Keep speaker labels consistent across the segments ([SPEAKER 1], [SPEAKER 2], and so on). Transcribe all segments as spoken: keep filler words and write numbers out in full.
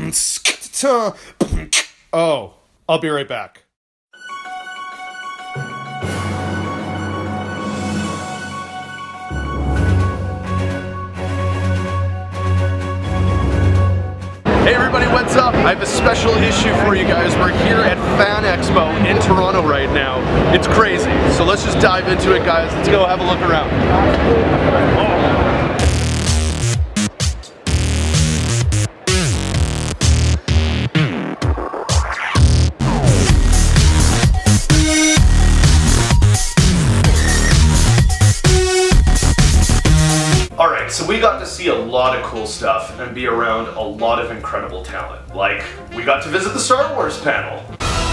[SPEAKER 1] Oh, I'll be right back.
[SPEAKER 2] Hey everybody, what's up? I have a special issue for you guys. We're here at FanExpo in Toronto right now. It's crazy. So let's just dive into it, guys. Let's go have a look around. Oh. So we got to see a lot of cool stuff and be around a lot of incredible talent. Like, we got to visit the Star Wars panel.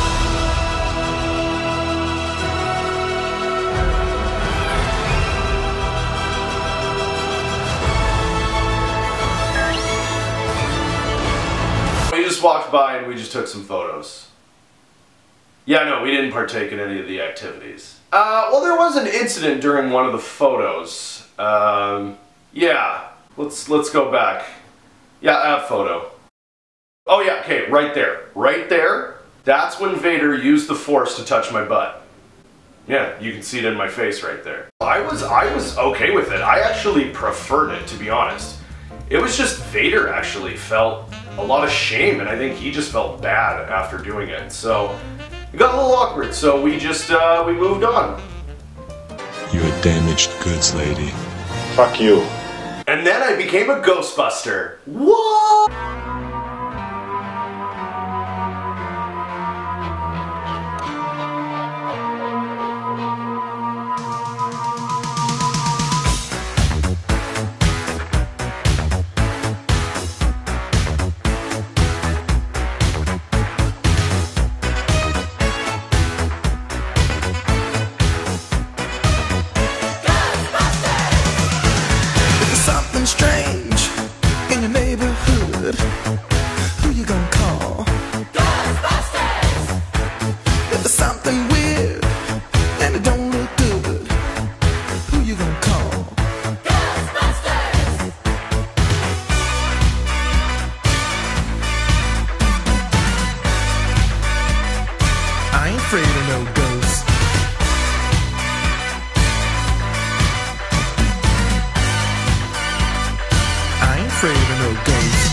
[SPEAKER 2] We just walked by and we just took some photos. Yeah, no, we didn't partake in any of the activities. Uh, well, there was an incident during one of the photos. Um... Yeah, let's let's go back. Yeah, that photo. Oh yeah, okay, right there. Right there, that's when Vader used the Force to touch my butt. Yeah, you can see it in my face right there. I was I was okay with it. I actually preferred it, to be honest. It was just Vader actually felt a lot of shame, and I think he just felt bad after doing it. So it got a little awkward, so we just uh, we moved on.
[SPEAKER 3] You're a damaged goods lady.
[SPEAKER 2] Fuck you. And then I became a Ghostbuster. What?
[SPEAKER 4] Strange in your neighborhood. Who you gonna call? Ghostbusters! If there's something weird and it don't look good, who you gonna call? Ghostbusters! I ain't afraid of no ghosts. Afraid of no ghosts.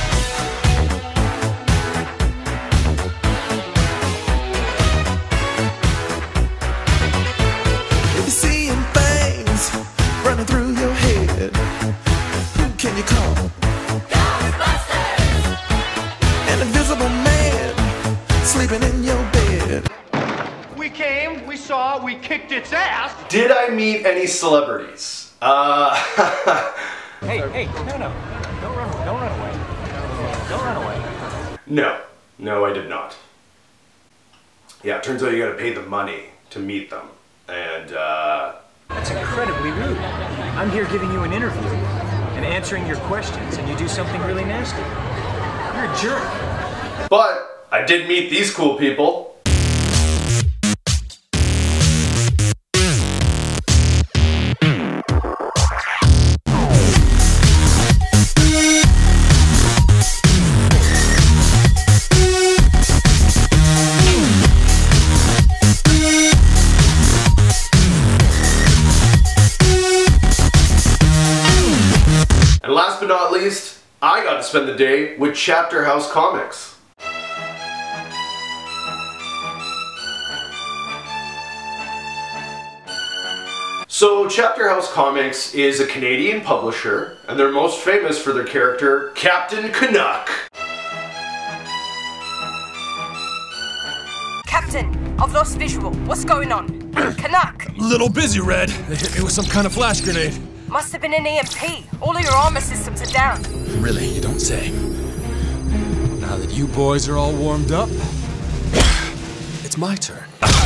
[SPEAKER 4] If you're seeing things running through your head, who can you call? Ghostbusters! An invisible man sleeping in your bed.
[SPEAKER 5] We came, we saw, we kicked its ass.
[SPEAKER 2] Did I meet any celebrities? Uh...
[SPEAKER 6] Hey, hey, no, no, don't run, don't run away. Don't run away.
[SPEAKER 2] No, no, I did not. Yeah, it turns out you gotta pay the money to meet them, and uh...
[SPEAKER 6] That's incredibly rude. I'm here giving you an interview and answering your questions, and you do something really nasty. You're a jerk.
[SPEAKER 2] But I did meet these cool people. And last but not least, I got to spend the day with Chapterhouse Comics. So Chapterhouse Comics is a Canadian publisher, and they're most famous for their character, Captain Canuck.
[SPEAKER 7] Captain, I've lost visual. What's going on? Canuck!
[SPEAKER 3] Little busy, Red. They hit me with some kind of flash grenade.
[SPEAKER 7] Must have been an E M P. All of your armor systems are down.
[SPEAKER 3] Really? You don't say. Now that you boys are all warmed up, it's my turn.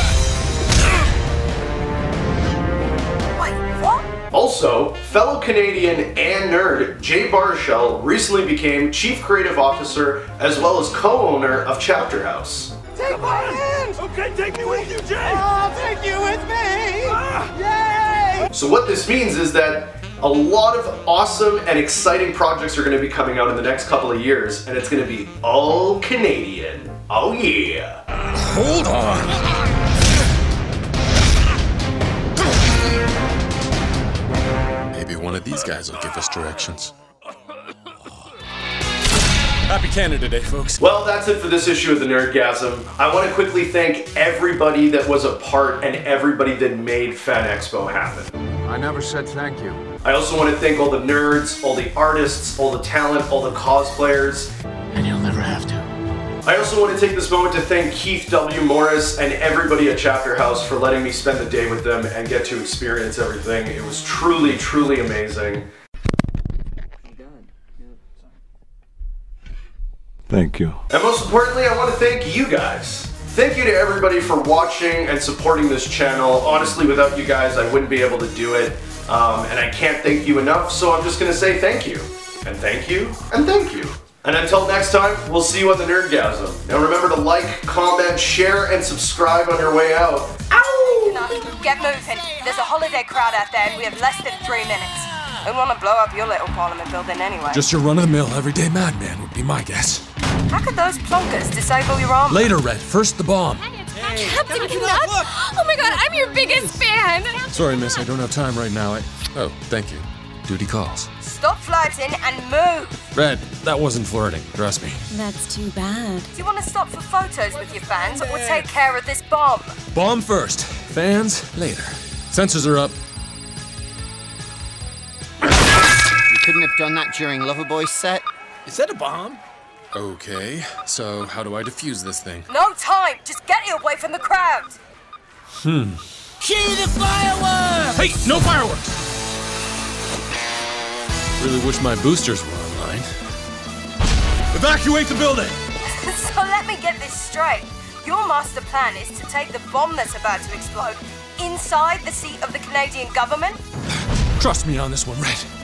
[SPEAKER 7] Wait, what?
[SPEAKER 2] Also, fellow Canadian and nerd Jay Baruchel recently became Chief Creative Officer as well as co-owner of Chapterhouse.
[SPEAKER 5] Take my hand! Okay, take me with you, Jay! I'll take you with me! Ah. Yay!
[SPEAKER 2] So what this means is that A lot of awesome and exciting projects are going to be coming out in the next couple of years, and it's going to be all Canadian. Oh yeah!
[SPEAKER 3] Hold on! Maybe one of these guys will give us directions. Happy Canada Day, folks.
[SPEAKER 2] Well, that's it for this issue of the Nerdgasm. I want to quickly thank everybody that was a part and everybody that made FanExpo happen.
[SPEAKER 8] I never said thank you.
[SPEAKER 2] I also want to thank all the nerds, all the artists, all the talent, all the cosplayers.
[SPEAKER 8] And you'll never have to.
[SPEAKER 2] I also want to take this moment to thank Keith W. Morris and everybody at Chapterhouse for letting me spend the day with them and get to experience everything. It was truly, truly amazing.
[SPEAKER 9] Thank you.
[SPEAKER 2] And most importantly, I want to thank you guys. Thank you to everybody for watching and supporting this channel. Honestly, without you guys, I wouldn't be able to do it. Um, and I can't thank you enough, so I'm just gonna say thank you. And thank you, and thank you. And until next time, we'll see you on the Nerdgasm. Now remember to like, comment, share, and subscribe on your way out. Ow!
[SPEAKER 7] Get moving. There's a holiday crowd out there and we have less than three minutes. We want to blow up your little parliament building anyway.
[SPEAKER 3] Just your run-of-the-mill, everyday madman would be my guess.
[SPEAKER 7] How could those plonkers disable your armor?
[SPEAKER 3] Later, Red. First the bomb.
[SPEAKER 10] Hey, Captain Canuck! Oh my god, I'm your biggest fan!
[SPEAKER 3] Sorry, miss, I don't have time right now. I... Oh, thank you. Duty calls.
[SPEAKER 7] Stop flirting and move!
[SPEAKER 3] Red, that wasn't flirting, trust me.
[SPEAKER 10] That's too bad.
[SPEAKER 7] Do you want to stop for photos with your fans or take care of this bomb?
[SPEAKER 3] Bomb first. Fans, later. Sensors are up.
[SPEAKER 11] You couldn't have done that during Loverboy's set?
[SPEAKER 3] Is that a bomb? Okay, so how do I defuse this thing?
[SPEAKER 7] No time! Just get it away from the crowd!
[SPEAKER 3] Hmm.
[SPEAKER 11] Cue the fireworks!
[SPEAKER 3] Hey, no fireworks! Really wish my boosters were online. Evacuate the building!
[SPEAKER 7] So let me get this straight. Your master plan is to take the bomb that's about to explode inside the seat of the Canadian government?
[SPEAKER 3] Trust me on this one, Red.